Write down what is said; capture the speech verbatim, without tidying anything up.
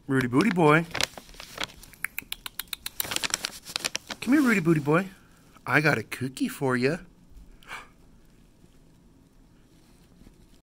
Rootie Booty Boy. Come here, Rootie Booty Boy. I got a cookie for you.